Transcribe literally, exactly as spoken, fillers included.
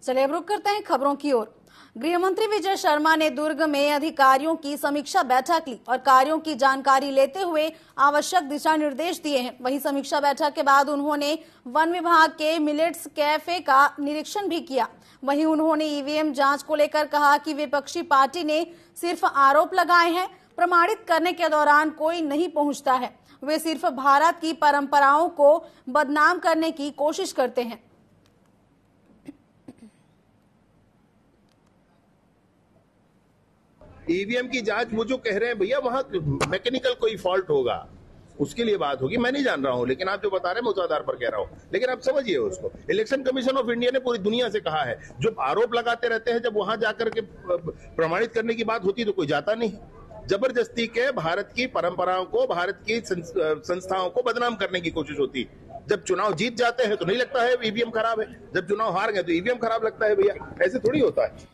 चलिए अब रुक करते हैं खबरों की ओर। गृह मंत्री विजय शर्मा ने दुर्ग में अधिकारियों की समीक्षा बैठक ली और कार्यों की जानकारी लेते हुए आवश्यक दिशा निर्देश दिए हैं। वहीं समीक्षा बैठक के बाद उन्होंने वन विभाग के मिलेट्स कैफे का निरीक्षण भी किया। वहीं उन्होंने ईवीएम जांच को लेकर कहा कि विपक्षी पार्टी ने सिर्फ आरोप लगाए हैं, प्रमाणित करने के दौरान कोई नहीं पहुंचता है। वे सिर्फ भारत की परंपराओं को बदनाम करने की कोशिश करते हैं। ईवीएम की जांच वो जो कह रहे हैं भैया वहां मैकेनिकल कोई फॉल्ट होगा, उसके लिए बात होगी। मैं नहीं जान रहा हूं, लेकिन आप जो बता रहे हैं मैं उस आधार पर कह रहा हूं। लेकिन आप समझिए उसको, इलेक्शन कमीशन ऑफ इंडिया ने पूरी दुनिया से कहा है, जो आरोप लगाते रहते हैं जब वहां जाकर के प्रमाणित करने की बात होती है तो कोई जाता नहीं। जबरदस्ती के भारत की परंपराओं को, भारत की संस्थाओं को बदनाम करने की कोशिश होती है। जब चुनाव जीत जाते हैं तो नहीं लगता है ईवीएम खराब है, जब चुनाव हार गए तो ईवीएम खराब लगता है। भैया ऐसे थोड़ी होता है।